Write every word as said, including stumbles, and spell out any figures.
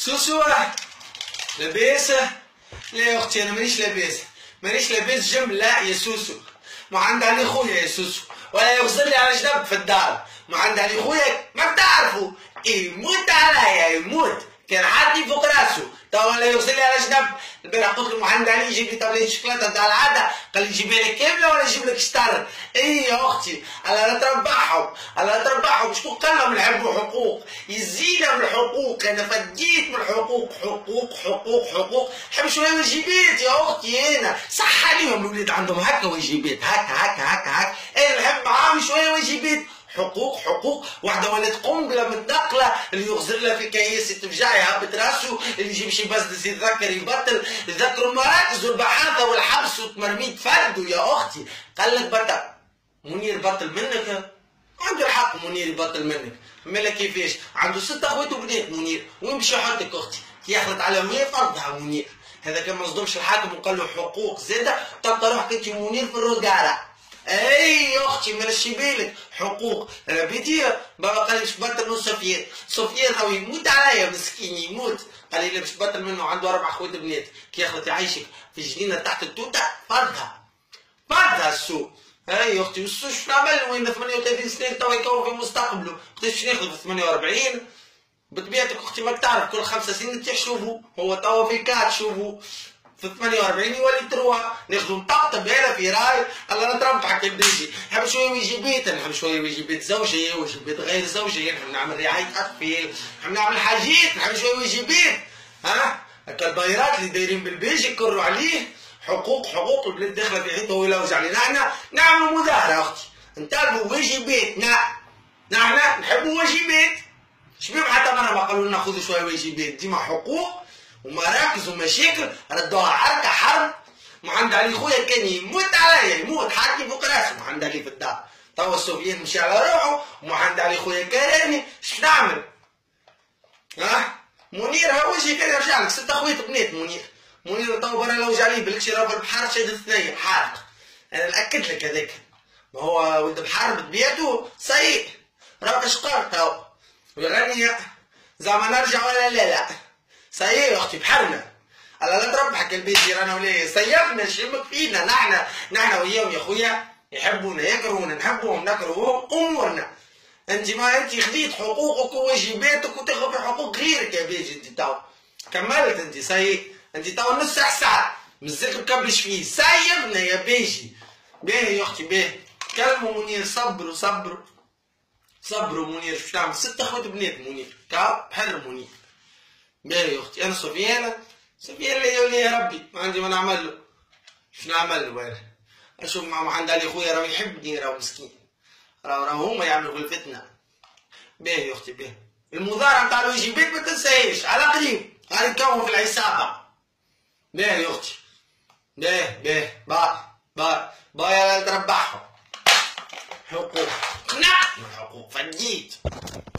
سوسو لاباسة؟ لا يا اختي انا مانيش لاباسة، مانيش لاباس جنب لا يا سوسو، ما عند علي خويا يا سوسو، ولا يغزر لي على جنب في الدار، ما عند علي خويا ما بتعرفوا يموت عليا يموت، كان حاطني فوق راسه، توا ولا يغزر لي على جنب، البارح قلت له ما عند علي يجيب لي طاولة شوكولاتة نتاع العادة، قال لي جيبها لي كاملة ولا نجيب لك شطر؟ اي يا اختي، الله لا تربحهم، الله لا تربحهم، شكون قال لهم نحبوا حقوق؟ يزينا من الحقوق، انا فديت من الحقوق، حقوق حقوق حقوق، نحب شوية واجبات يا اختي انا، صح عليهم الولاد عندهم هكا واجبات، هكا هكا هكا هكا، انا نحب معاهم شوية واجبات. حقوق حقوق، واحدة ولات قنبلة متنقلة اللي يغزر لها في كياس تفجع يهبط راسه، اللي يجيب شي بزنس يتذكر يبطل، ذكروا المراكز والبحاثة والحبس وتمرميد فردوا يا أختي، قال لك بطل، منير بطل منك؟ عنده الحق منير يبطل منك، مالا كيفاش؟ عنده ست أخوات وبنات منير، وين باش يحطك أختي؟ كي يخلط على وين فرضها منير، هذا كان ما صدمش الحاكم وقال له حقوق زادة، تبقى روحك أنت منير في الرقارة. اي يا اختي مالش بالك حقوق، انا بيتي بابا قال لي باش تبطل من سفيان، سفيان او يموت عليا مسكين يموت، قال لي لا باش تبطل منه، عنده اربع خوات بنات، كي ياخذ يعيشك في جنينه تحت التوته فردها فردها السوق. اي يا اختي والسوق شو نعمل وين ثمانية وثلاثين سنه توا يكون في مستقبله، قلت باش ناخذ في ثمانية وأربعين، بطبيعتك اختي ماك تعرف كل خمسة سنين تشوفوا، هو توا في كات شوفوا في ثمانية وأربعين يولي تروح ناخذوا نطبطب هنا في راي، الله نتربحك البيجي، نحب شويه واجبات، نحب شويه واجبات زوجيه، واجبات غير زوجيه، نحب نعمل رعايه اطفال، نحب نعمل حاجات، نحب شويه واجبات، ها؟ هكا البايرات اللي دايرين بالبيجي يكروا عليه، حقوق حقوق البلاد داخله في حيطه ويلوج علينا، احنا نعملوا مظاهره اختي، نطالبوا واجباتنا، نحن نحبوا واجبات، شباب حتى مره ما قالوا لنا خذوا شويه واجبات، ديما حقوق ومراكز ومشاكل ردوها عركه حرب، محمد علي خويا كان يموت عليا يموت حاطني فوق راسه محمد علي في الدار، توا السوفيان مشي على روحه ومحمد علي خويا كرهني، اش نعمل؟ ها؟ منير ها وجهي كان يرجع لك، ست اخوات بنات منير، منير توا برا لوج عليه بالكشي راه في البحر شاد الثنيه حارق، انا ناكد لك هذاك، ما هو ولد بحر بطبيعته سيء، راه اشقار توا، ويغني زعما نرجع ولا لا لا. سيء يا اختي بحرنا، الله لا تربحك البيت رانا ولا سيفنا شمك فينا، نحن نحن وياهم يا خويا يحبونا يكرهونا نحبوهم نكرهوهم امورنا، انت ما انت خذيت حقوقك وواجباتك وتاخذ بحقوق غيرك يا بيجي، انت تو كملت انت سيء، انت تو نص ساعه مازلت مكبش فيه، سيبنا يا بيجي، باهي يا اختي باهي، كلموا منير صبروا صبروا صبروا منير شو تعمل، ست اخوات بنات منير كا بحر منير. باهي يا اختي انا سفيان، سفيان ليا وليا ربي ما عندي ما نعمل له، شو نعمل له انا؟ اشوف مع عند علي خويا راه يحبني راه مسكين، راه راه هما يعملوا في الفتنه. باهي يا اختي باهي، المظاهره نتاع الواجبات ما تنساهاش على قريب، غادي نكون في العصابه. باهي يا اختي باهي باهي باي باي باي لا تربحهم. حقوق نعم حقوق فديت.